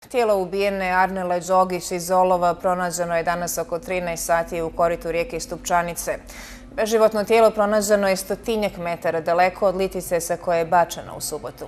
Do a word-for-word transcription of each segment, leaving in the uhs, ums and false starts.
Tijelo ubijene Arnele Đogić iz Olova pronađeno je danas oko trinaest sati u koritu rijeke Stupčanice. Beživotno tijelo pronađeno je stotinjak metara daleko od litice sa koje je bačeno u subotu.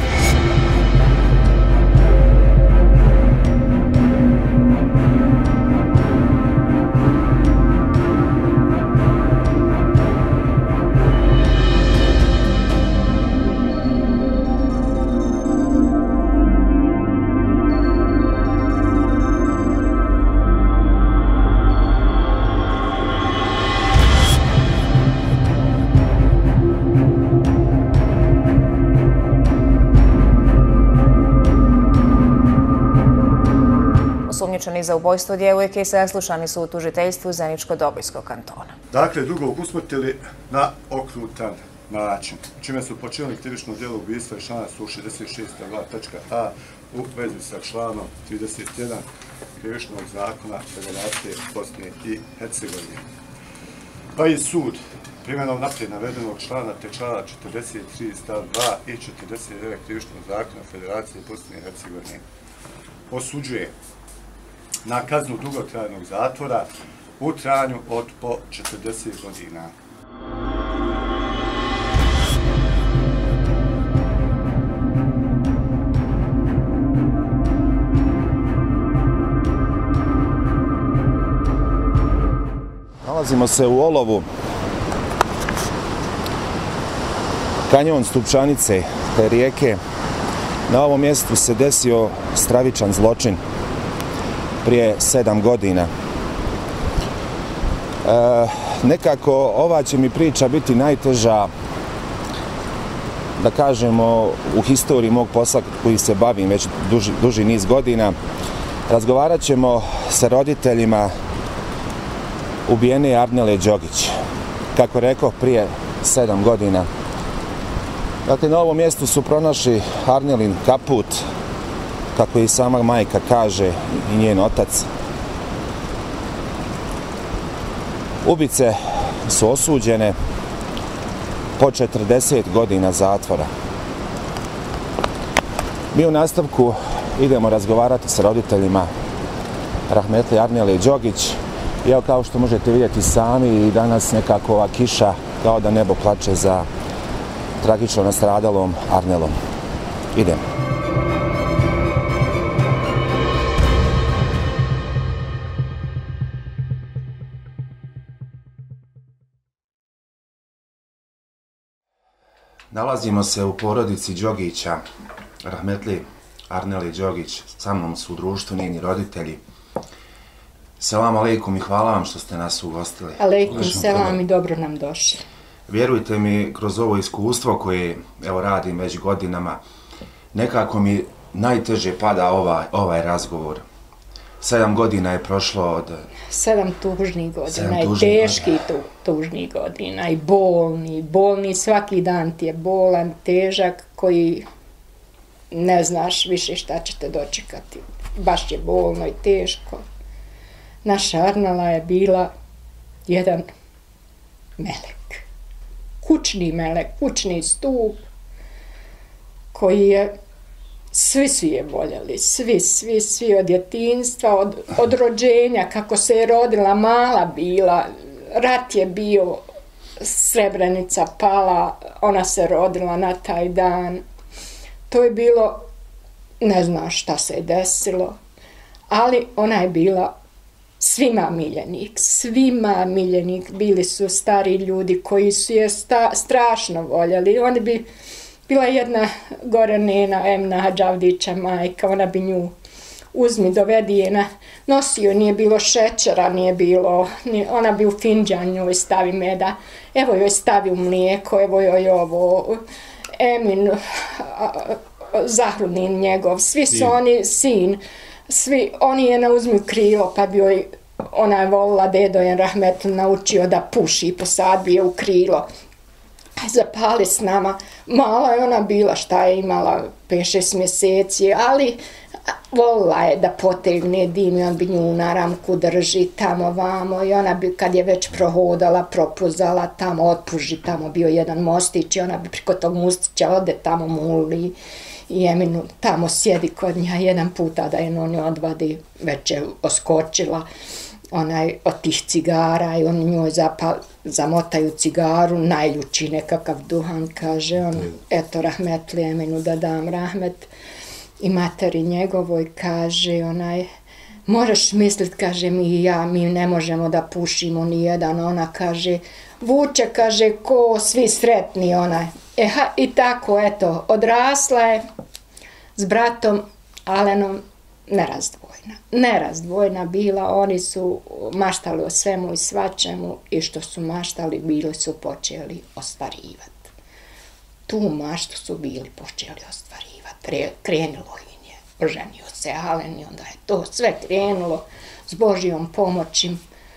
Osumnjičeni za ubojstvo djevojke saslušani su u tužiteljstvu Zeničko-Dobojskog kantona. Dakle, drugog usmrtili na okrutan način, čime su počinili krivično djelo ubistva iz člana sto šezdeset šest točka a u vezi sa članom trideset jedan krivičnog zakona Federacije Bosne i Hercegovine. Pa i sud primjenom naprijed navedenog člana te člana četrdeset tri stav dva i četrdeset devet krivičnog zakona Federacije Bosne i Hercegovine osuđuje na kaznu dugotrajnog zatvora u trajanju od po četrdeset godina. Nalazimo se u Olovu, kanjon Stupčanice, te rijeke. Na ovom mjestu se desio stravičan zločin prije sedam godina. E, nekako ova će mi priča biti najteža, da kažemo, u historiji mog posla koji se bavim već duži, duži niz godina. Razgovarat ćemo sa roditeljima ubijene Arnele Đogić, kako rekao, prije sedam godina. Dakle, na ovom mjestu su pronašli Arnelin kaput, kako i sama majka kaže, i njen otac. Ubice su osuđene po četrdeset godina zatvora. Mi u nastavku idemo razgovarati sa roditeljima rahmetli Arnele Đogić. I evo, kao što možete vidjeti sami, i danas nekako ova kiša kao da nebo plače za tragično nastradalom Arnelom. Idemo. Nalazimo se u porodici Đogića, rahmetli Arnele Đogić. Sa mnom su u društvu njeni roditelji. Selam alejkum i hvala vam što ste nas ugostili. Alejkum selam i dobro nam došli. Vjerujte mi, kroz ovo iskustvo koje evo radim već godinama, nekako mi najteže pada ovaj, ovaj razgovor. Sedam godina je prošlo od... Sedam tužnih godina Sedam i tužnih teški tu, tužnih godina i bolni, bolni, svaki dan ti je bolan, težak, koji ne znaš više šta ćete dočekati. Baš je bolno i teško. Naša Arnela je bila jedan melek. Kućni melek, kućni stup, koji je, svi su je voljeli, svi, svi, svi od djetinjstva, od, od rođenja, kako se je rodila, mala bila, rat je bio, Srebrenica pala, ona se rodila na taj dan. To je bilo, ne znam šta se je desilo, ali ona je bila svima miljenik, svima miljenik. Bili su stari ljudi koji su je sta, strašno voljeli. Oni bi, bila jedna gore nena, Emna Hadžavdića majka, ona bi nju uzmi, dovedi je na, nosio, nije bilo šećera, nije bilo, nije, ona bi u finđan njoj stavi meda, evo joj stavi u mlijeko, evo joj ovo, Emin, Zahrudnin njegov, svi su oni, sin, svi, oni je na uzmi krilo, pa bi joj, ona je volila, dedo je rahmetli naučio da puši, posadbi je u krilo. Zapali s nama, mala je ona bila, šta je imala, pet šest mjeseci, ali volila je da potegne dim i on bi nju na ramku drži tamo vamo i ona bi kad je već prohodala, propuzala tamo, otpuži, tamo bio jedan mostić i ona bi preko tog mostića ode tamo muli I Eminu tamo sjedi kod nja jedan puta da je on odvadi, već je oskočila onaj od tih cigara i oni njoj zapal, zamotaju cigaru, najljuči nekakav duhan, kaže on, eto rahmetli Eminu da dam rahmet. I materi njegovoj kaže onaj, moraš mislit, kaže mi i ja, mi ne možemo da pušimo ni jedan, ona kaže, vuče, kaže, ko svi sretni onaj. E, ha, i tako, eto, odrasla je s bratom Alenom nerazdvojna. Nerazdvojna bila, oni su maštali o svemu i svačemu i što su maštali, bili su počeli ostvarivati. Tu maštu su bili počeli ostvarivati. Krenulo im je, oženio se Alen i onda je to sve krenulo s Božjom pomoći.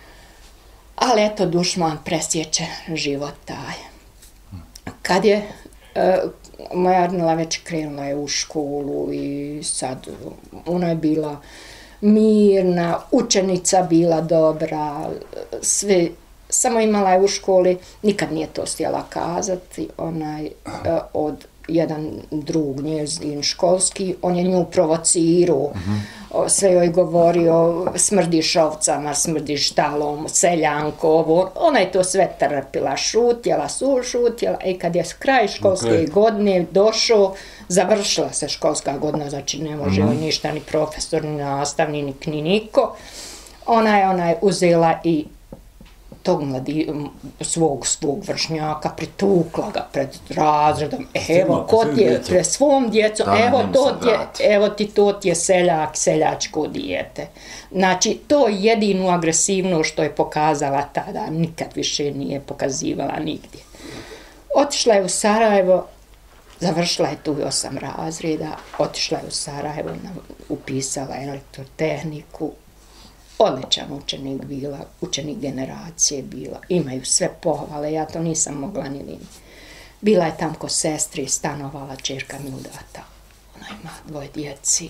Ali eto, dušman presjeće život taj. Kad je e, moja Arnela već krenula je u školu i sad ona je bila mirna, učenica bila dobra, sve, samo imala je u školi, nikad nije to htjela kazati, onaj, e, od jedan drug njezin školski, on je nju provocirao, uh-huh. sve joj govorio, smrdiš ovcama, smrdiš talom, seljanko, ovo, ona je to sve trpila, šutjela, su šutjela i kad je kraj školske okay. godine došao, završila se školska godina, znači ne može uh-huh. ništa, ni profesor, ni nastavnik, ni niko, ona je, ona je uzela i tog mladi, svog, svog vršnjaka, pritukla ga pred razredom, evo, ko ti je, pred svom djecom, evo, to ti je, evo ti, to ti je seljak, seljačko dijete. Znači, to jedinu agresivno što je pokazala tada, nikad više nije pokazivala nigdje. Otišla je u Sarajevo, završila je tu osam razreda, otišla je u Sarajevo, upisala elektrotehniku, odličan učenik bila, učenik generacije bila, imaju sve pohvale, ja to nisam mogla ni ni. Bila je tam kod sestri, stanovala, čerka mi udata, ona ima dvoje djeci.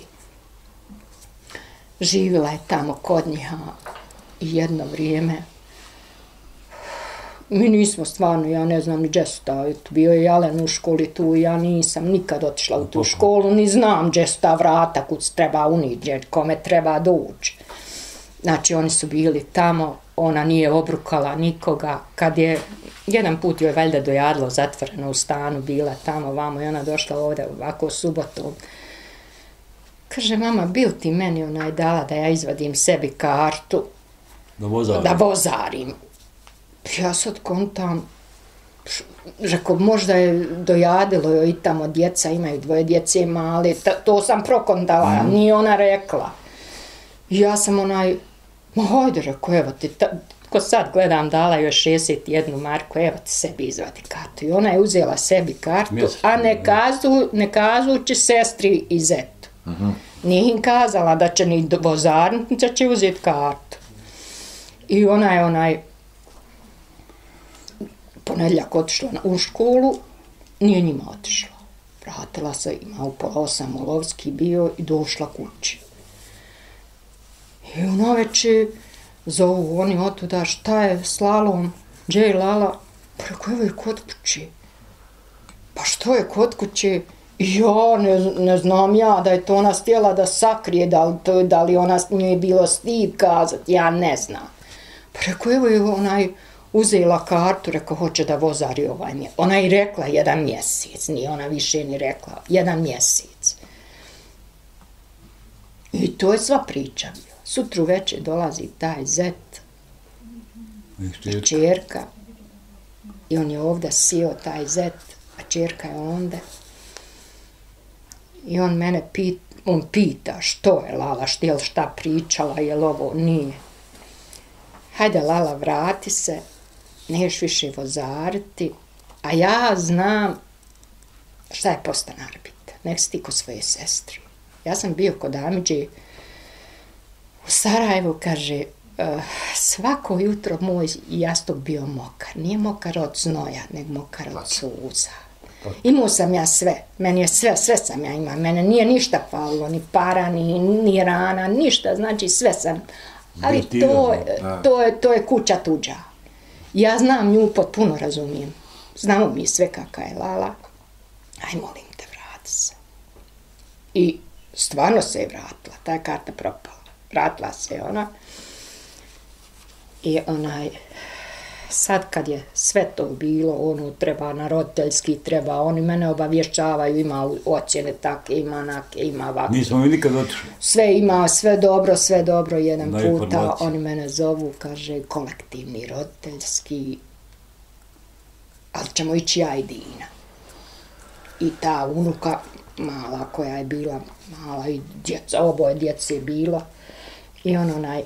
Živjela je tamo kod njiha i jedno vrijeme. Mi nismo stvarno, ja ne znam ni gdje su staviti, bio je Alen u školi tu, ja nisam nikad otišla u tu školu, ni znam gdje su ta vrata, kud treba uniđe, kome treba doći. Znači, oni su bili tamo, ona nije obrukala nikoga. Kad je, jedan put joj valjda dojadilo zatvoreno u stanu, bila tamo, vamo, i ona došla ovdje ovako subotom. Kaže, mama, bil ti meni onaj dala da ja izvadim sebi kartu, da vozarim. Da vozarim. Ja sad kontam, rekao, možda je dojadilo joj i tamo djeca, imaju dvoje djece male, to sam prokontala, mm. nije ona rekla. Ja sam onaj, ma hajde, rekao, evo ti, ta, ko sad gledam, dala joj šezdeset jednu marku, evo ti sebi izvadi kartu. I ona je uzela sebi kartu, Mjesec, a ne, kazu, ne kazući sestri i zetu. Uh-huh. Nije im kazala da će ni vozarnica će uzeti kartu. I ona je onaj, ponedjeljak otišla u školu, nije njima otišla. Vratila se, ima u pola osam Olovski bio i došla kući. I ona već zovu oni otuda, šta je s Lalom, gdje je Lala? Pa rekao, evo je kod kući. Pa što je kod kući? Ja ne, ne znam ja da je to ona htjela da sakrije, da li, to, da li ona nije bilo stid kazati, ja ne znam. Pa rekao, evo je onaj uzela kartu, rekao, hoće da vozari ovaj mjesec. Ona je rekla jedan mjesec, nije ona više ni rekla, jedan mjesec. I to je sva priča. Sutru večer dolazi taj zet i čerka i on je ovdje sjeo taj zet, a čerka je onda. I on mene pita, on pita što je Lala, što je šta pričala, je li ovo, nije. Hajde Lala, vrati se, neš više vozariti, a ja znam šta je postanar bit, nek si ti kod svoje sestri. Ja sam bio kod Amidži u Sarajevu, kaže, uh, svako jutro moj jastuk bio mokar. Nije mokar od znoja, nego mokar od suza. Imao sam ja sve, meni je sve, sve sam ja imao. Mene nije ništa falilo, ni para, ni, ni rana, ništa, znači sve sam. Ali to, to, je, to je kuća tuđa. Ja znam nju, potpuno razumijem. Znamo mi sve kakva je Lala. Aj, molim te, vrati se. I stvarno se je vratila, ta je karta propala. Vratila se ona. I onaj, sad kad je sve to bilo, ono treba na roditeljski, treba, oni mene obavješćavaju, ima ocjene take, ima nake, ima ovako. Nismo mi nikad otišli. Sve ima, sve dobro, sve dobro, jedan da, puta oni mene zovu, kaže, kolektivni roditeljski, ali ćemo ići ja i Dina. I ta unuka mala koja je bila, mala i djeca, oboje djece je bila, i on onaj,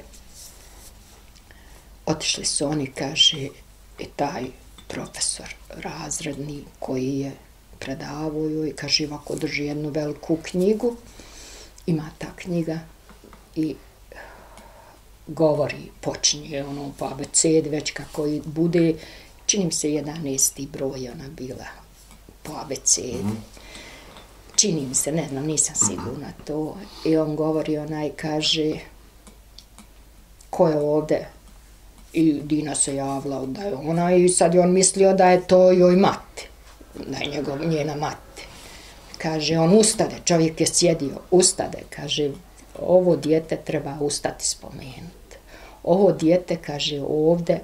otišli su oni, kaže, i taj profesor razredni koji je predavao i kaže, ovako drži jednu veliku knjigu, ima ta knjiga i govori, počinje ono po abecedi, već kako i bude, činim se jedanaesti broj, ona bila po abecedi. Mm. Činim se, ne znam, nisam sigurna to. I on govori, onaj kaže, ko je ovde? I Dina se javila da je ona i sad je on mislio da je to joj mati, da je njegov, njena mati. Kaže, on ustade, čovjek je sjedio, ustade, kaže, ovo dijete treba ustati spomenuti. Ovo dijete, kaže, ovde,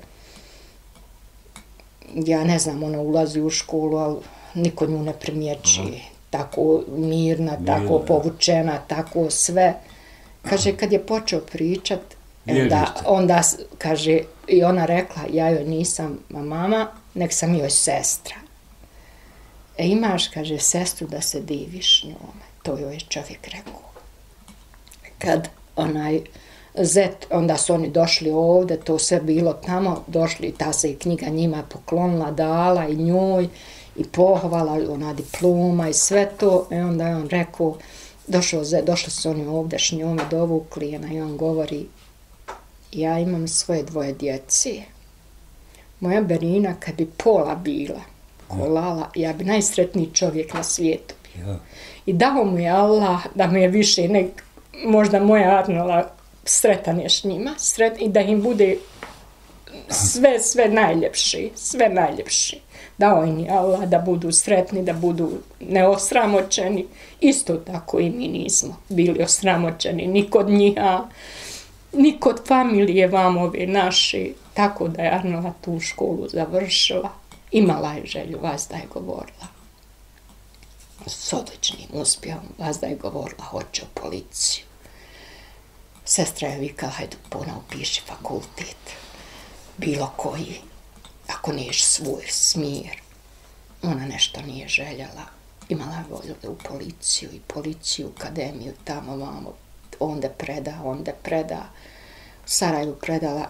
ja ne znam, ona ulazi u školu, ali niko nju ne primjeći. Aha. Tako mirna, mirna, tako povučena, tako sve. Kaže, kad je počeo pričat, onda, onda, kaže, i ona rekla, ja joj nisam mama, nek sam joj sestra. E imaš, kaže, sestru da se diviš njome, to joj je čovjek rekao. Kad onaj zet, onda su oni došli ovde, to sve bilo tamo, došli, ta se i knjiga njima poklonila, dala i njoj, i pohvala, ona diploma i sve to, i onda je on rekao, došao zet, došli su oni ovde s njome, dovukli, i on govori, ja imam svoje dvoje djeci. Moja Berina, kad bi pola bila, kolala, ja bi najsretniji čovjek na svijetu bio. Ja. I dao mu je Allah da mi je više, nek, možda moja Arnola sretan je s njima, sret, i da im bude sve, sve najljepši, sve najljepši. Dao im je Allah da budu sretni, da budu neosramoćeni. Isto tako i mi nismo bili osramoćeni, ni kod njiha, ni kod familije vam ove naše, tako da je Arnola tu školu završila. Imala je želju, vas da je govorila. S odličnim uspjehom, vas da je govorila, hoće u policiju. Sestra je vikala, hajde ponovo piši fakultet, bilo koji, ako niješ svoj smir. Ona nešto nije željela, imala je volju da u policiju i policiju, akademiju, tamo, vamo, onda preda, onda preda. U Sarajevu predala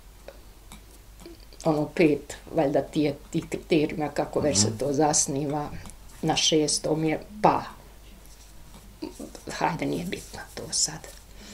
ono pet, valjda tije, ti kriterijima, kako već se to zasniva, na šestom je, pa, hajde, nije bitno to sad.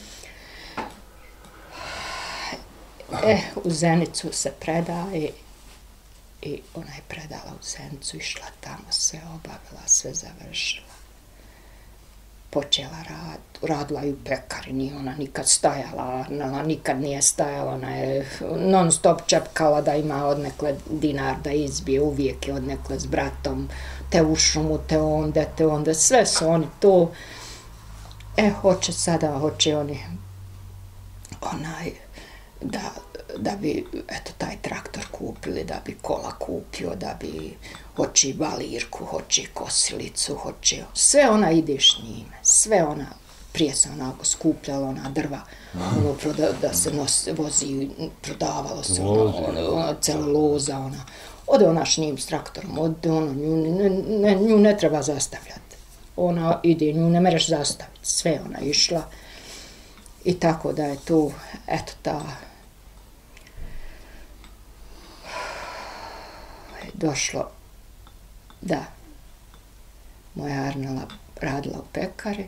E, u Zenicu se predaje i ona je predala u Zenicu, išla tamo, sve obavila, sve završila. Počela rad, radila i u pekari, nije ona nikad stajala, ona nikad nije stajala, ona je non stop čepkala da ima odnekle dinar da izbije, uvijek je odnekle s bratom, te u šumu, te onda, te onda, sve su oni to. E, hoće sada, hoće oni, onaj, da, da bi, eto, taj traktor kupili, da bi kola kupio, da bi, hoće i balirku, hoće i kosilicu, hoće, sve ona ide s njime, sve ona, prije se onako skupljala ona drva, ono, proda, da se nos, vozi, prodavalo se, ono, ono, ono, celuloza, ona, ode ona s njim s traktorom, ode ono, nju ne, ne, nju ne treba zastavljati, ona ide, nju ne mereš zastaviti, sve ona išla, i tako da je tu, eto, ta, došlo da moja Arnela radila u pekari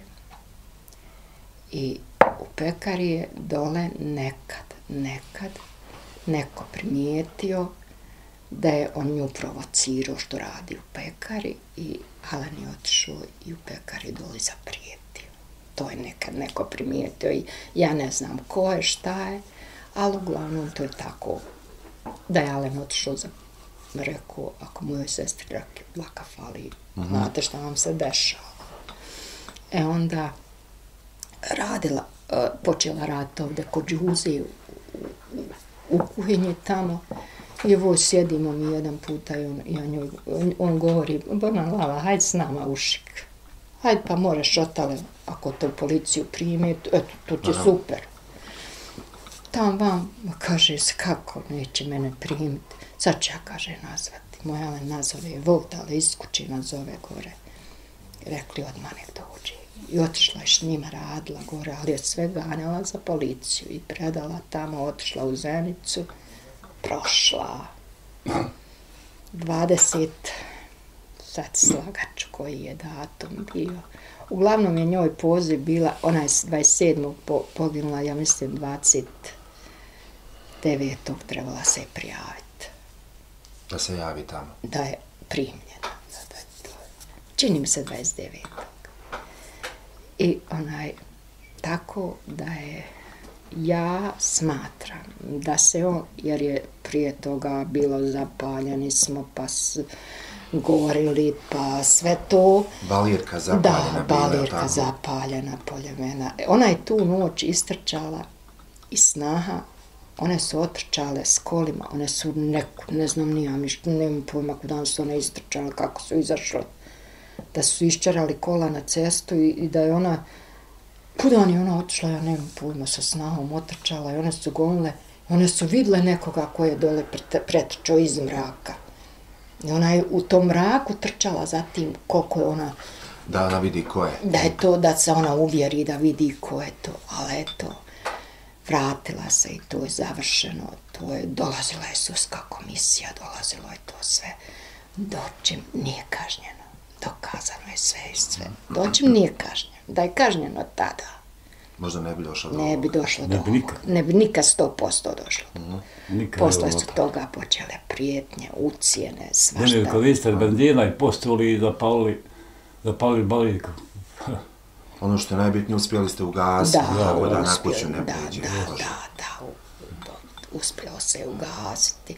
i u pekari je dole nekad, nekad neko primijetio da je on nju provocirao što radi u pekari i Alen je otišao i u pekari dole zaprijetio. To je nekad neko primijetio i ja ne znam ko je, šta je, ali uglavnom to je tako da je Alen otišao za rekao, ako mojoj sestri dlaka fali, znate šta vam se dešava. E onda radila, počela raditi ovdje kod Đuze u, u, u kuhinji tamo. I ovo sjedimo mi jedan puta i on, ja njoj, on, on govori, Bona Lala, hajde s nama u Šik. Hajde pa moraš otale, ako te u policiju prime, eto, to ti je super. Tam vam, kaže se, kako neće mene primiti. Sad će ja, kaže, nazvati. Moja me nazove Volt, ali iz kuće nazove gore. Rekli, odmah nek dođe. I otišla je s njima, radila gore, ali je sve ganjala za policiju i predala tamo, otišla u Zenicu, prošla. dvadeset, sad slagaču koji je datum bio. Uglavnom je njoj poziv bila, ona je dvadeset sedmog poginula, ja mislim dvadeset devetog trebala se prijaviti. Da se javi tamo? Da je primljena. Da je to. Čini mi se dvadeset devetog I onaj, tako da je, ja smatram da se on, jer je prije toga bilo zapaljeni smo, pa s, gorili, pa sve to. Balirka zapaljena. Da, balirka zapaljena, poljevena. Ona je tu noć istrčala i snaha, one su otrčale s kolima, one su neku, ne znam, nijam, nemam pojma kudan su one istrčale, kako su izašle. Da su iščarali kola na cestu i, i da je ona, kudan je ona otišla, ja nemam pojma, sa snahom otrčala i one su gonile, one su vidle nekoga koji je dole pretrčao iz mraka. I ona je u tom mraku trčala za tim koliko je ona... Da ona vidi ko je. Da je to, da se ona uvjeri da vidi ko je to, ali eto, vratila se i to je završeno, to je, dolazila je sudska komisija, dolazilo je to sve, dočim nije kažnjeno, dokazano je sve i sve, dočim nije kažnjeno, da je kažnjeno tada. Možda ne bi došlo do Ne bi došlo do Ne bi nikad. Ne bi nikad sto posto došlo do ovoga. Nikad Posle je su ovo. toga počele prijetnje, ucijene, svašta. Nemaju kalister benzina i postuli i zapalili, zapalili balirku. ono što je najbitnije, uspjeli ste ugasiti, Da, tako da na uspjeli, kuću ne da, priđe. da, Bože. da, da, u- do- uspjelo se ugasiti.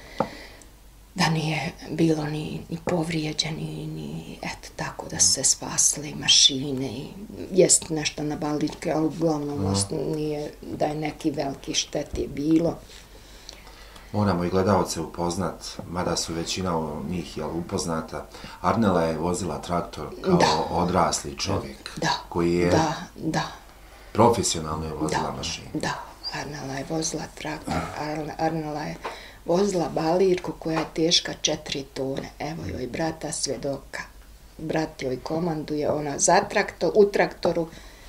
Da nije bilo ni, ni povrijeđeni, ni eto tako da se spasile mašine i jest nešto na balirke, ali uglavnom mm. nije da je neki veliki šteti bilo. Moramo i gledalce upoznat, mada su većina od njih jel, upoznata. Arnela je vozila traktor kao Da. odrasli čovjek, Da, koji je da, da. profesionalno je vozila Da, mašinu. da, Arnela je vozila traktor, Arne- Arnela je vozila balirku koja je teška četiri tone. Evo joj brata svjedoka. Brat joj komanduje, ona za traktor, u traktoru,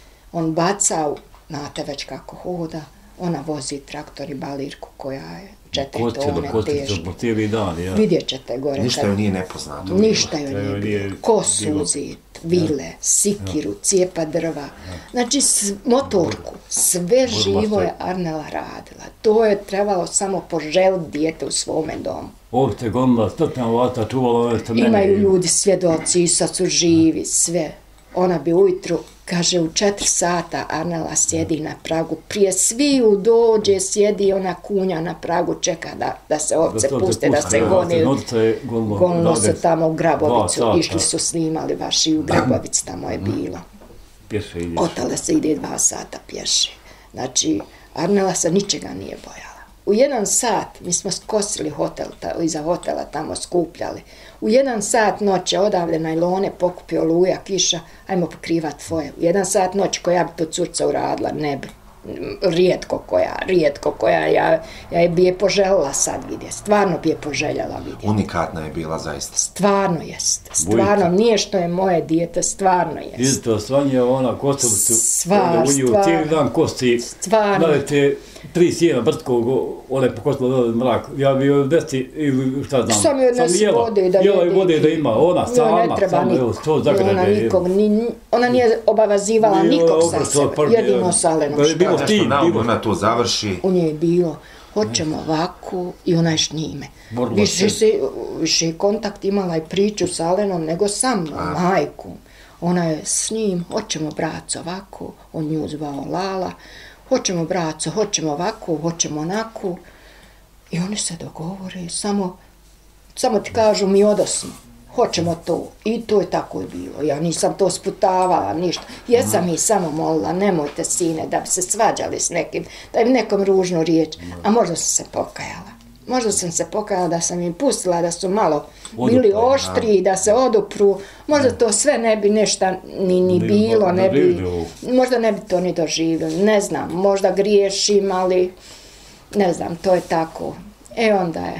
on baca, u- znate već kako hoda, ona vozi traktor i balirku koja je četiri Kosti do tone kostice teška. po cijeli dan, ja. Vidjet ćete gore. Ništa kad- joj nije nepoznato. Ništa joj To nije joj bilo. nije Kosu bilo. uzet, vile, sikiru, cijepa drva. Znači, s- motorku. Sve živo je Arnela radila. To je trebalo samo poželiti dijete u svome domu. Ovdje te gonila stotna vata, čuvala ove strmene. Imaju ljudi svjedoci i sad su živi, sve. Ona bi ujutru, kaže, u četiri sata Arnela sjedi na pragu. Prije sviju dođe, sjedi ona kunja na pragu, čeka da, da se ovce to te puste, da puste, se ja, gone. Norca je gonilo Gonilo se rade tamo u dva Grabovicu, sata. išli su snimali baš i u Grabovici, tamo je bilo. Pješe ideš. Otale se ide dva sata pješe. Znači, Arnela se ničega nije bojala. U jedan sat, mi smo skosili hotel, ta, iza hotela tamo skupljali. U jedan sat noće odavlje najlone pokupio luja, kiša, ajmo pokrivat foje. U jedan sat noći koja bi to curca uradila, ne bi. Rijetko koja, rijetko koja, ja, ja bi je poželjela sad vidjeti, stvarno bi je poželjela vidjeti. Unikatna je bila zaista. Stvarno jest, stvarno, nije što je moje dijete, stvarno jest. Izito svanje ona kostelicu, Stvar, ovdje u nju stvar. cijeli dan kosti. Stvarno. Gledajte, tri sjena brtkog, ona je pokostila dole mrak. Ja bi joj desti, ili šta znam. Samo joj nesi jela, vode da jela i jede. vode da ima, ona Njoj sama, ne treba samo evo, nikog. to zagrade. Ona nikog, ni, ona nije obavazivala Nije nikog za obrtala sebe, prvi, jedino s Alenom da je što bilo je. Nešto tim, naumu, bilo. ona to završi. U njoj je bilo, hoćemo ovako i ona je s njime. Borila Više, se. se, više je kontakt imala i priču s Alenom nego sa mnom, majkom. Ona je s njim, hoćemo braco ovako, on nju zvao Lala, hoćemo braco, hoćemo ovako, hoćemo onako. I oni se dogovore, samo, samo ti kažu mi odosmo. hoćemo to. I to je tako je bilo. Ja nisam to sputavala, ništa. Jesam ih samo molila, nemojte sine, da bi se svađali s nekim, da bi nekom ružnu riječ. A možda sam se pokajala. Možda sam se pokajala da sam im pustila, da su malo bili oštri, da se odupru. Možda to sve ne bi nešto ni, ni bilo, ne bi, možda ne bi to ni doživjeli. Ne znam, možda griješim, ali ne znam, to je tako. E onda je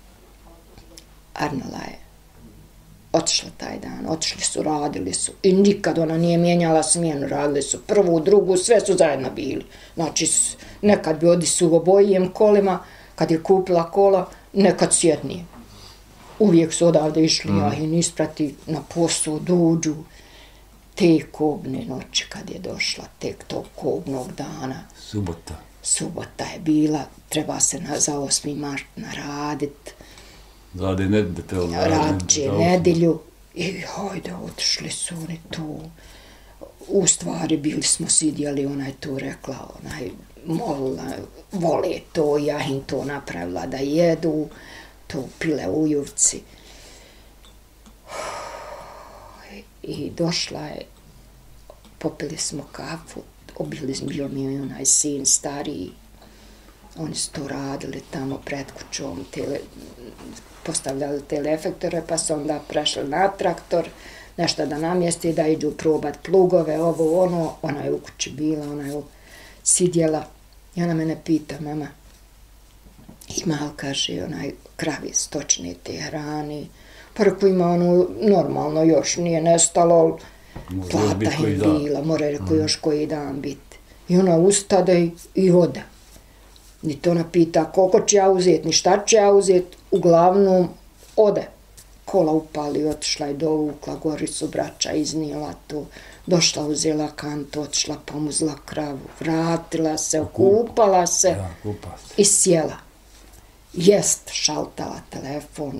Arnela je otišla taj dan, otišli su, radili su i nikad ona nije mijenjala smjenu, radili su prvu, drugu, sve su zajedno bili. Znači, nekad bi odi su obojim kolima, kad je kupila kola, nekad sjednije. Uvijek su odavde išli, mm. ja ih isprati na posao, dođu. Te kobne noći kad je došla, tek tog kobnog dana. Subota. Subota je bila, treba se na, za osmi mart naradit. Rade nedelju. Rađe nedelju. I hajde, otišli su oni tu. U stvari bili smo sidjeli, ona je tu rekla, onaj molila, vole to, ja im to napravila da jedu, to pile ujuvci. I došla je, popili smo kafu, obili bio mi je onaj sin stariji, oni su to radili tamo pred kućom, tele, postavljali teleefektore, pa su onda prešli na traktor, nešto da namjesti, da iđu probat plugove, ovo ono, ona je u kući bila, ona je sidjela. I ona mene pita, mama, ima li, kaže, onaj kravi stočne te hrani, pa rekao ima ono, normalno još nije nestalo, plata im bila, mora rekao još koji dan biti. I ona ustade i, i ode. Niti ona pita koliko će ja uzeti, ni šta će ja uzeti, uglavnom ode. Kola upali, otišla je dovukla, gori su braća, iznijela to, došla, uzela kantu, otišla, pomuzla kravu, vratila se, okupala se i sjela. Jest šaltala telefon.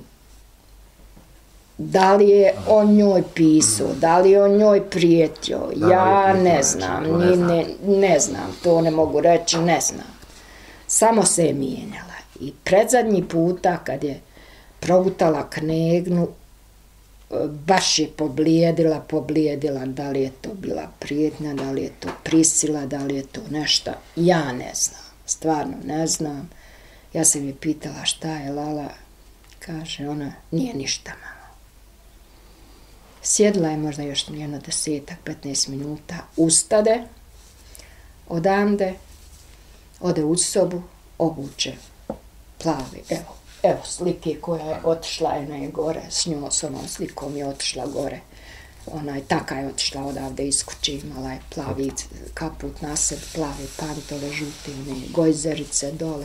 Da li je on njoj pisao, da li je on njoj prijetio, ja ne znam, ni, ne, ne znam, to ne mogu reći, ne znam. Samo se je mijenjala i predzadnji puta kad je progutala knegnu, baš je poblijedila, poblijedila, da li je to bila prijetnja, da li je to prisila, da li je to nešto, ja ne znam, stvarno ne znam. Ja sam je pitala šta je Lala, kaže ona, nije ništa mama. Sjedila je možda još jedno desetak, petnaest minuta, ustade, odande, ode u sobu, obuče plavi, evo, evo slike koja je otišla, ona je gore, s njom, s onom slikom je otišla gore. Ona je taka je otišla odavde iz kuće, imala je plavi kaput na sebi, plavi pantole, žute, one gojzerice dole.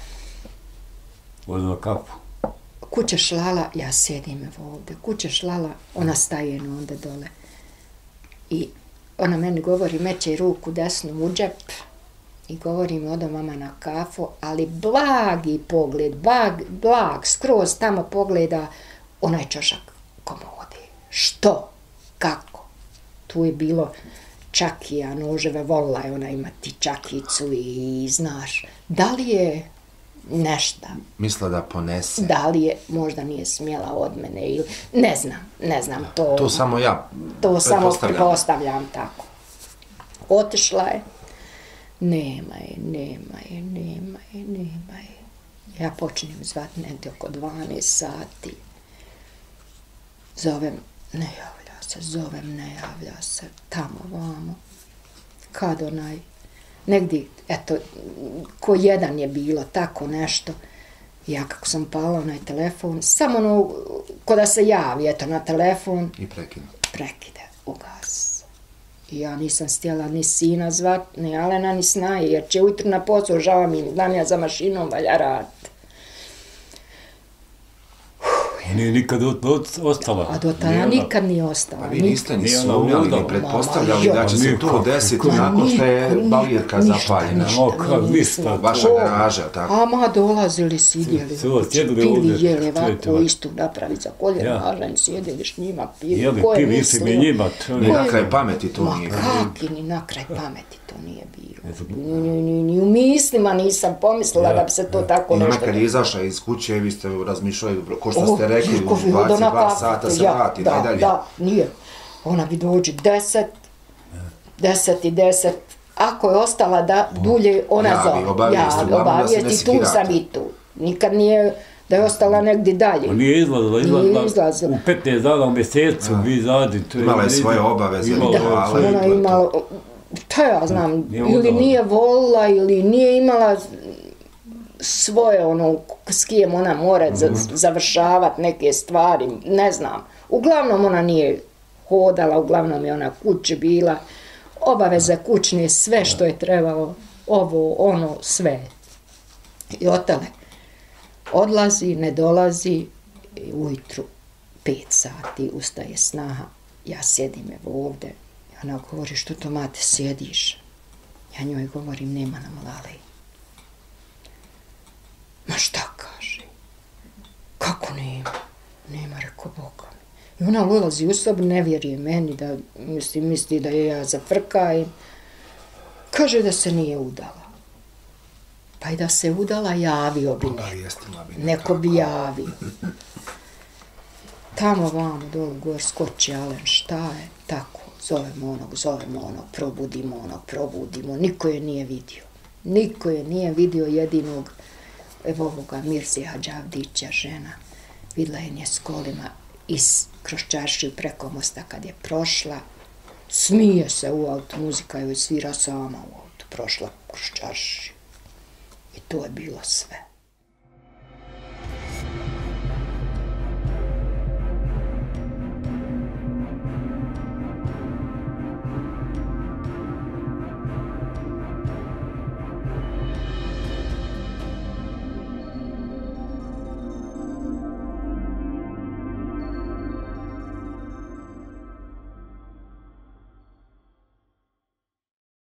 Odila kapu. Kuća šlala, ja sjedim ovdje, kuća šlala, ona staje onda dole. I ona meni govori, meće ruku desnu u džep i govori mi, odo mama na kafu, ali blagi pogled, blag, blag, skroz tamo pogleda onaj čošak komode. Što? Kako? Tu je bilo čakija, noževe, volila je ona imati čakicu i, i znaš, da li je nešta. Misla da ponese. Da li je, možda nije smjela od mene ili, ne znam, ne znam to. To samo ja To samo pretpostavljam tako. Otišla je, nema je, nema je, nema je, nema je. Ja počinjem zvati negdje oko dvanaest sati. Zovem, ne javlja se, zovem, ne javlja se, tamo, vamo. Kad onaj, negdje, eto, ko jedan je bilo, tako nešto. Ja kako sam pala onaj telefon, samo ono, ko da se javi, eto, na telefon. I prekine. Prekide, ugas. I ja nisam stjela ni sina zvat, ni Alena, ni Snaje, jer će ujutro na posao, žao mi, dam ja za mašinom, valja raditi. Nije nikad od, od, ostala. A do tada nikad nije ostala. Pa vi niste ni sumnjali, ni pretpostavljali da će se to desiti nakon što je balijerka zapaljena. Vaša garaža, tako? A ma dolazili, sidjeli, pili, jeli ovako istu napravi za koljena, nažanj, sjedili s njima, pili, ko je mislio. Ni na kraj pameti to nije. Ma kaki, ni na kraj pameti to to nije bilo. Ni u mislima nisam pomislila da bi se to tako nešto... I nekad je izašla iz kuće, vi ste razmišljali, ko što ste rekli, u dvadeset dva sata se vrati, najdalje. Da, nije. Ona bi dođe deset, deset i deset. Ako je ostala da dulje, ona zove. Javi, obavijesti, tu sam i tu. Nikad nije da je ostala negdje dalje. On nije izlazila, izlazila. U petnaest dana u mjesecu, vi zadite. Imala je svoje obaveze. Ona je imala, šta ja znam, ili nije volila, ili nije imala svoje, ono, s kijem ona mora završavati neke stvari, ne znam. Uglavnom ona nije hodala, uglavnom je ona kuće bila, obaveze kućne, sve što je trebalo, ovo, ono, sve. I otale. Odlazi, ne dolazi, ujutru pet sati, ustaje snaha, ja sjedim evo ovde, ona govori, što to mate sjediš? Ja njoj govorim, nema nam Lale. Ma šta kaže? Kako nema? Nema, reko Boga mi. I ona ulazi u sobu, ne vjeruje meni, da misli, misli da je ja zafrkajim. Kaže da se nije udala. Pa i da se udala, javio bi neko. Neko bi javio. Tamo vamo dolu gor skoči Alen, šta je? Tako, zovemo onog, zovemo onog, probudimo onog, probudimo. Niko je nije vidio. Niko je nije vidio jedinog, evo ovoga Mirze Hadžavdića, žena. Vidla je nje s kolima iz kroz čaršiju preko mosta kad je prošla. Smije se u auto, muzika joj svira sama u auto, prošla kroz čaršiju. I to je bilo sve.